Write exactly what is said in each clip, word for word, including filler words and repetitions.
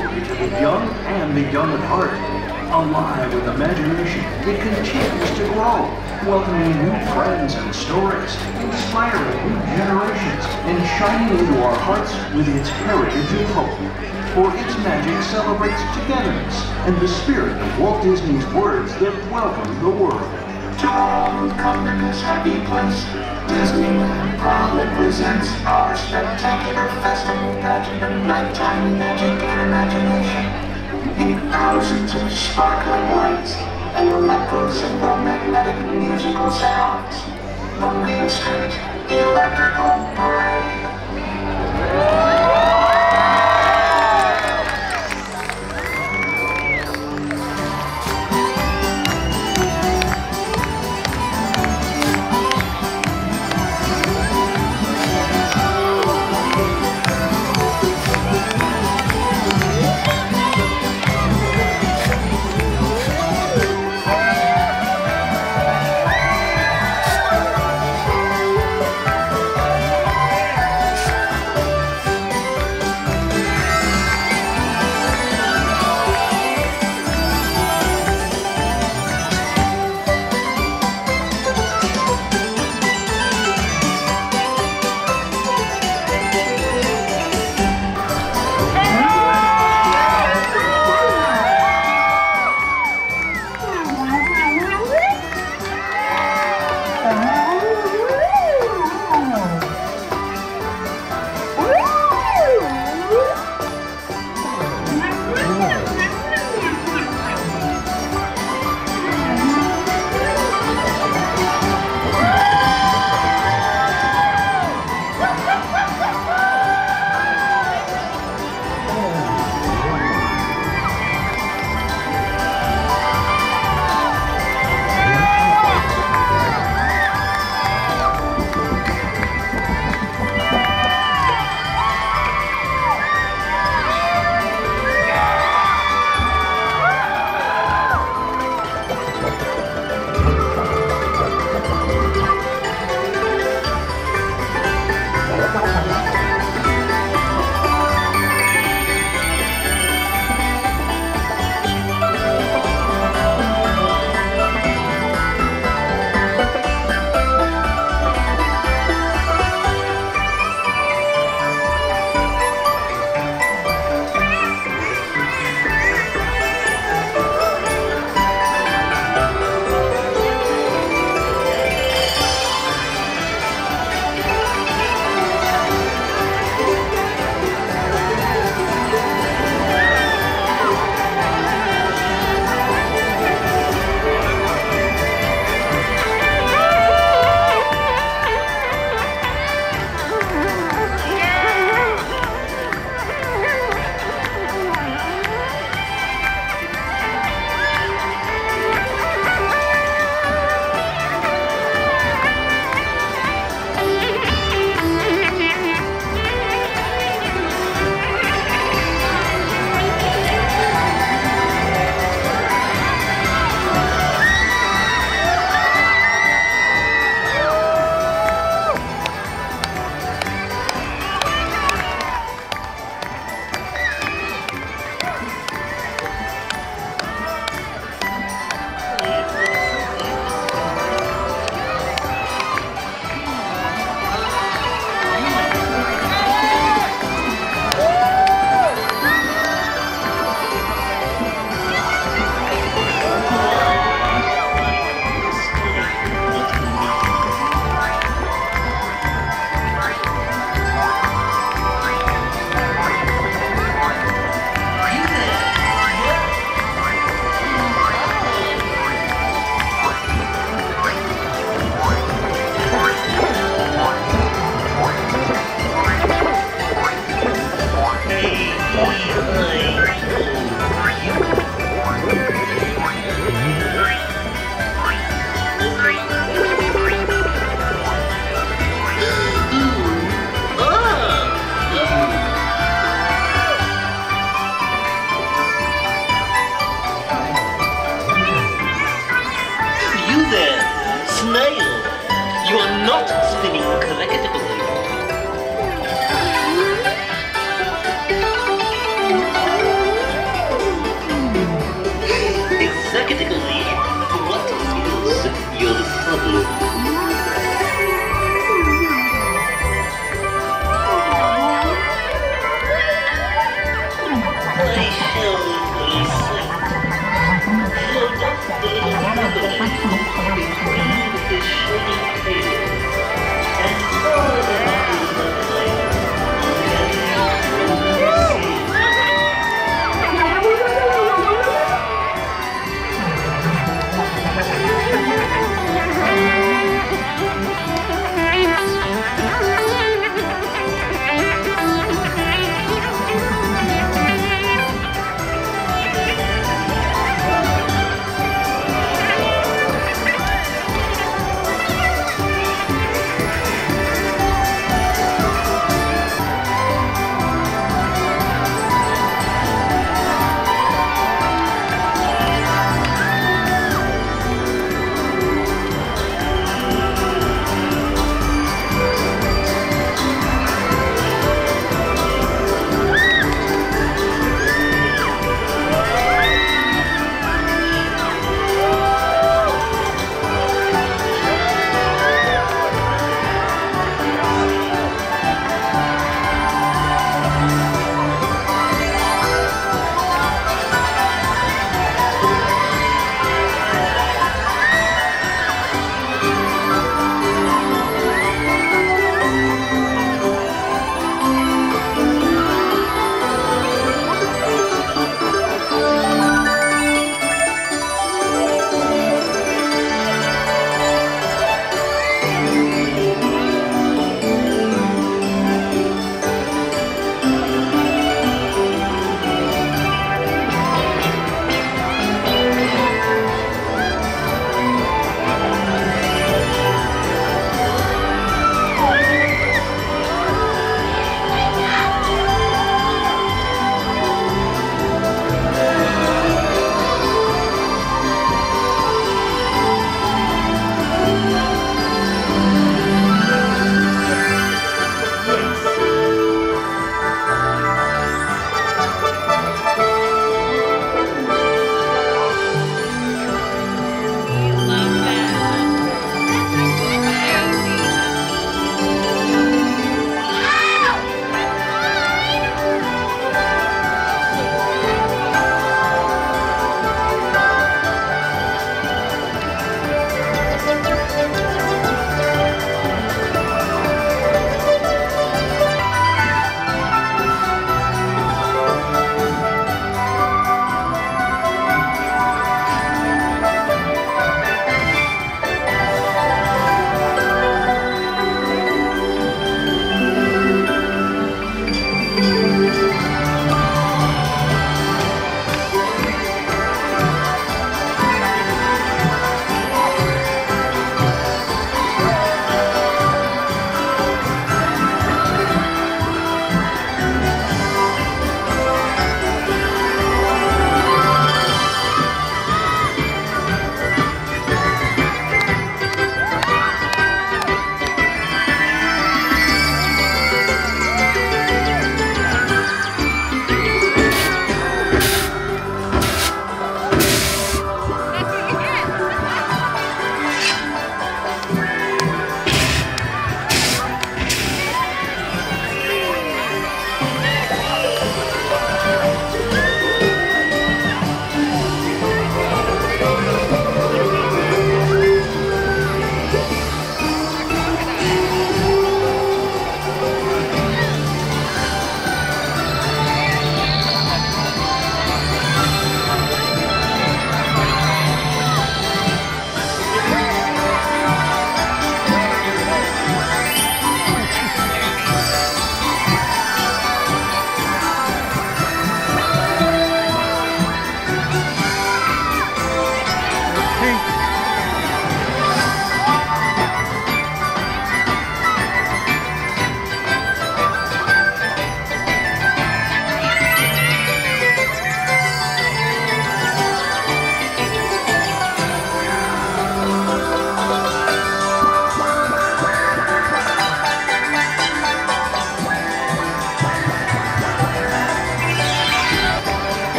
jewelry to the young and the young at heart. Alive with imagination, it continues to grow, welcoming new friends and stories, inspiring new generations, and shining into our hearts with its heritage of hope. For its magic celebrates togetherness and the spirit of Walt Disney's words that welcome the world. To all who come to this happy place, Disneyland proudly presents our spectacular festival pageant of nighttime magic and imagination. In thousands of sparkling lights and electromagnetic musical sounds, the Main Street Electrical Parade.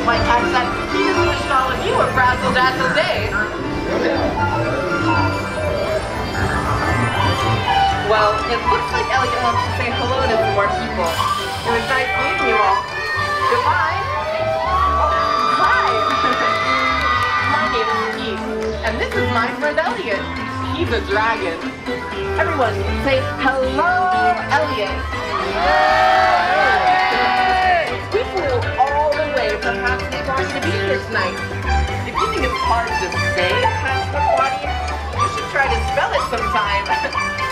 might catch that he is wishing all of you a frazzle dazzle day. Well, it looks like Elliot wants to say hello to some more people. It was nice meeting you all. Goodbye. Oh, hi. My name is Keith, and this is my friend Elliot. He's a dragon. Everyone, say hello, Elliot. We flew all the way from Passamaquoddy to be here tonight. If you think it's hard to say Passamaquoddy, you should try to spell it sometime.